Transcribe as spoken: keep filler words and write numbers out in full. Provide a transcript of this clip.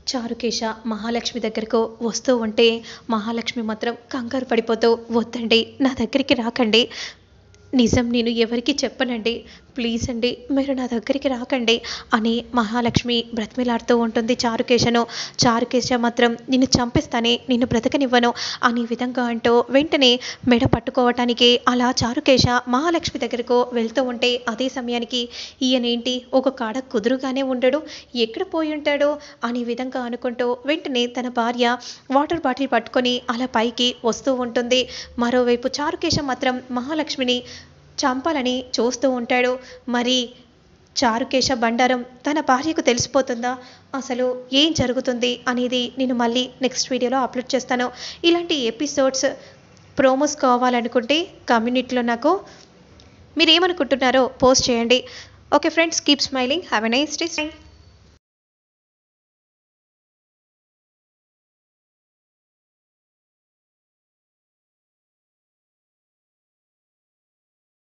చారుకేశ మహాలక్ష్మి దగ్గరకు వస్తూ ఉంటే మహాలక్ష్మి మాత్రం కంగారు పడిపోతూ, వద్దండి నా దగ్గరికి రాకండి, నిజం నేను ఎవరికీ చెప్పనండి, ప్లీజ్ అండి మీరు నా దగ్గరికి రాకండి అని మహాలక్ష్మి బ్రతిమిలాడుతూ ఉంటుంది చారుకేశను. చారుకేశ మాత్రం నిన్ను చంపేస్తానే, నిన్ను బ్రతకనివ్వను అనే విధంగా అంటూ వెంటనే మెడ పట్టుకోవటానికి అలా చారుకేశ మహాలక్ష్మి దగ్గరకు వెళ్తూ ఉంటే అదే సమయానికి ఈయనేంటి ఒక కాడ కుదురుగానే ఉండడు, ఎక్కడ పోయి ఉంటాడో అనే విధంగా అనుకుంటూ వెంటనే తన భార్య వాటర్ బాటిల్ పట్టుకొని అలా పైకి వస్తూ ఉంటుంది. మరోవైపు చారుకేశ మాత్రం మహాలక్ష్మిని చంపాలని చూస్తూ ఉంటాడు. మరి చారుకేశ బండారం తన భార్యకు తెలిసిపోతుందా, అసలు ఏం జరుగుతుంది అనేది నేను మళ్ళీ నెక్స్ట్ వీడియోలో అప్లోడ్ చేస్తాను. ఇలాంటి ఎపిసోడ్స్ ప్రోమోస్ కావాలనుకుంటే కమ్యూనిటీలో నాకు మీరు ఏమనుకుంటున్నారో పోస్ట్ చేయండి. Okay friends, keep smiling, have a nice day.